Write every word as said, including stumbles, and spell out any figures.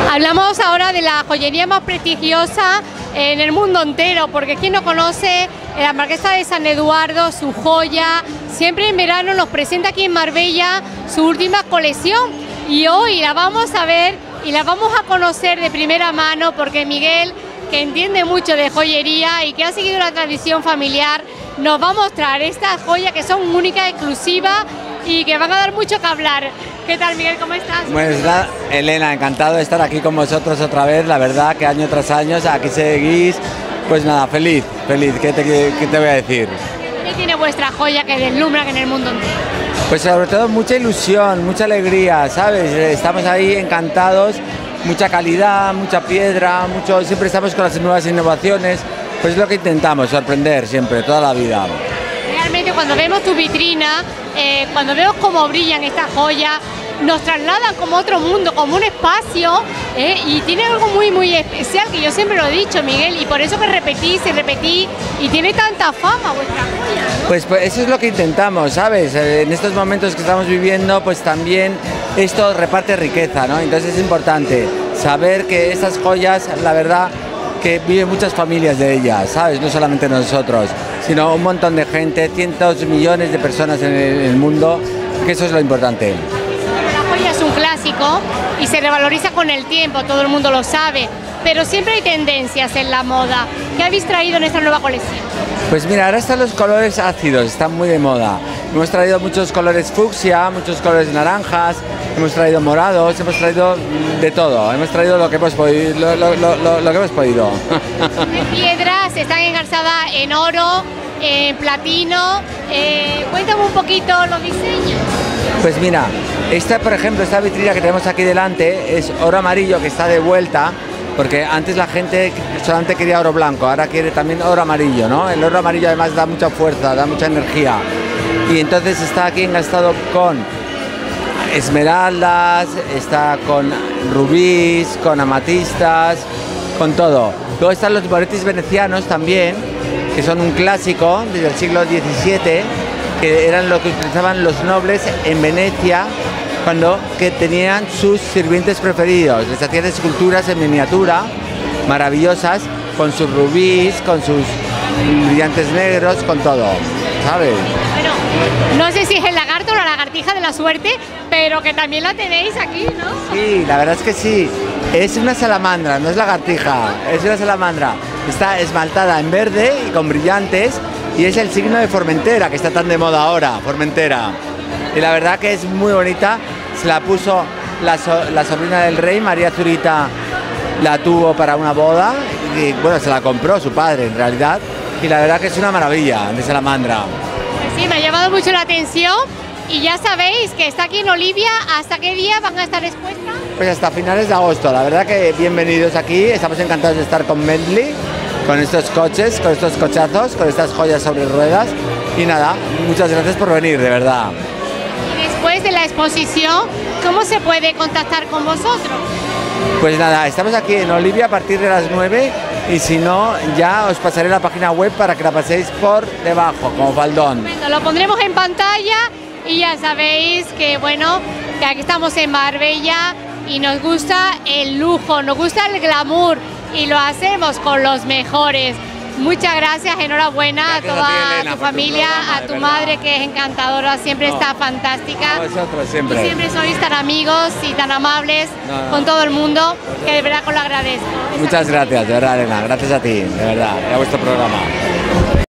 Hablamos ahora de la joyería más prestigiosa en el mundo entero, porque quien no conoce la Marquesa de San Eduardo, su joya, siempre en verano nos presenta aquí en Marbella su última colección y hoy la vamos a ver y la vamos a conocer de primera mano porque Miguel, que entiende mucho de joyería y que ha seguido la tradición familiar, nos va a mostrar estas joyas que son únicas, exclusivas y que van a dar mucho que hablar. ¿Qué tal, Miguel? ¿Cómo estás? Pues nada, Elena, encantado de estar aquí con vosotros otra vez, la verdad que año tras año, aquí seguís, pues nada, feliz, feliz, ¿qué te, qué te voy a decir? ¿Qué tiene vuestra joya que deslumbra en el mundo entero? Pues sobre todo mucha ilusión, mucha alegría, ¿sabes? Estamos ahí encantados, mucha calidad, mucha piedra, mucho, siempre estamos con las nuevas innovaciones, pues es lo que intentamos, sorprender siempre, toda la vida. Realmente cuando vemos tu vitrina, eh, cuando vemos cómo brillan estas joyas, nos trasladan como otro mundo, como un espacio, eh, y tiene algo muy muy especial que yo siempre lo he dicho, Miguel, y por eso que repetís y repetís y tiene tanta fama vuestra joya, ¿no? Pues, pues eso es lo que intentamos, ¿sabes? En estos momentos que estamos viviendo, pues también esto reparte riqueza, ¿no? Entonces es importante saber que estas joyas, la verdad, que viven muchas familias de ellas, ¿sabes? No solamente nosotros, sino un montón de gente, cientos millones de personas en el, en el mundo, que eso es lo importante. La joya es un clásico y se revaloriza con el tiempo, todo el mundo lo sabe, pero siempre hay tendencias en la moda. ¿Qué habéis traído en esta nueva colección? Pues mira, ahora están los colores ácidos, están muy de moda. Hemos traído muchos colores fucsia, muchos colores naranjas, hemos traído morados, hemos traído de todo, hemos traído lo que hemos podido. Lo, lo, lo, lo que hemos podido. Las piedras están engarzadas en oro, en platino. Eh, cuéntame un poquito los diseños. Pues mira, esta por ejemplo, esta vitrina que tenemos aquí delante es oro amarillo que está de vuelta, porque antes la gente solamente quería oro blanco, ahora quiere también oro amarillo, ¿no? El oro amarillo además da mucha fuerza, da mucha energía. Y entonces está aquí engastado con esmeraldas, está con rubíes, con amatistas, con todo. Luego están los moretis venecianos también, que son un clásico desde el siglo diecisiete, que eran lo que utilizaban los nobles en Venecia cuando que tenían sus sirvientes preferidos. Les hacían esculturas en miniatura maravillosas, con sus rubíes, con sus brillantes negros, con todo, ¿sabes? Bueno, no sé si es el lagarto o la lagartija de la suerte, pero que también la tenéis aquí, ¿no? Sí, la verdad es que sí. Es una salamandra, no es lagartija, es una salamandra. Está esmaltada en verde y con brillantes y es el signo de Formentera, que está tan de moda ahora, Formentera. Y la verdad que es muy bonita, se la puso la, so la sobrina del rey, María Zurita, la tuvo para una boda y bueno, se la compró su padre en realidad y la verdad que es una maravilla de salamandra. Pues sí, me ha llamado mucho la atención y ya sabéis que está aquí en Olivia. ¿Hasta qué día van a estar expuestas? Pues hasta finales de agosto, la verdad que bienvenidos aquí, estamos encantados de estar con Bentley, con estos coches, con estos cochazos, con estas joyas sobre ruedas y nada, muchas gracias por venir, de verdad. Y después de la exposición, ¿cómo se puede contactar con vosotros? Pues nada, estamos aquí en Olivia a partir de las nueve y si no, ya os pasaré la página web para que la paséis por debajo, como faldón. Bueno, lo pondremos en pantalla y ya sabéis que bueno, que aquí estamos en Marbella y nos gusta el lujo, nos gusta el glamour y lo hacemos con los mejores. Muchas gracias, enhorabuena gracias a toda a ti, Elena, tu familia, tu programa, a tu madre que es encantadora, siempre no, está fantástica. A vosotros siempre. Y siempre sois tan amigos y tan amables no, no. con todo el mundo, que de verdad os lo agradezco. Muchas gracias, de verdad, Elena, gracias a ti, de verdad, y a vuestro programa.